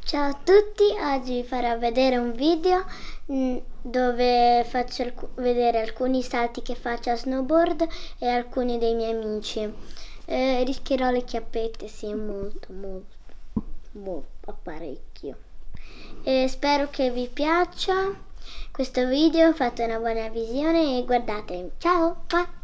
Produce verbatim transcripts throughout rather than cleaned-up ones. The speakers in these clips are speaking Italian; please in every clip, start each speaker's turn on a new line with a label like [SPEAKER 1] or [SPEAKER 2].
[SPEAKER 1] Ciao a tutti, oggi vi farò vedere un video dove faccio alc- vedere alcuni salti che faccio a snowboard e alcuni dei miei amici. Eh, rischierò le chiappette, sì, molto, molto, molto, parecchio. E spero che vi piaccia questo video, fate una buona visione e guardate. Ciao!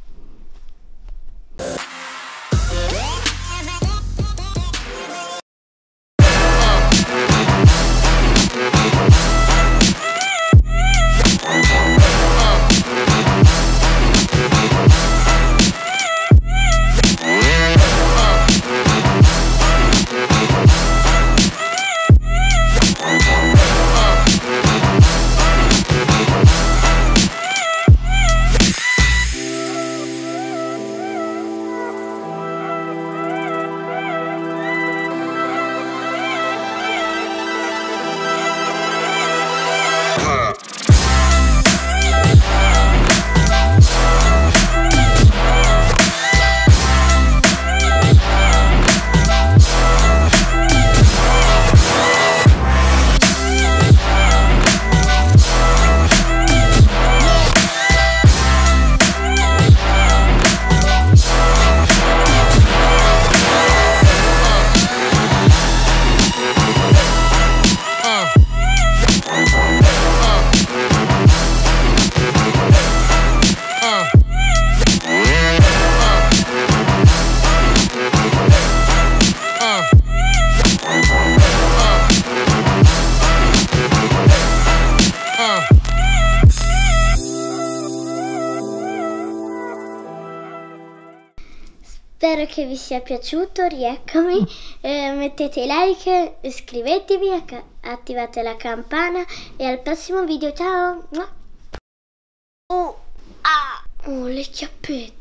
[SPEAKER 1] Spero che vi sia piaciuto, rieccomi, eh, mettete like, iscrivetevi, attivate la campana e al prossimo video, ciao! Oh, ah, oh le chiappette!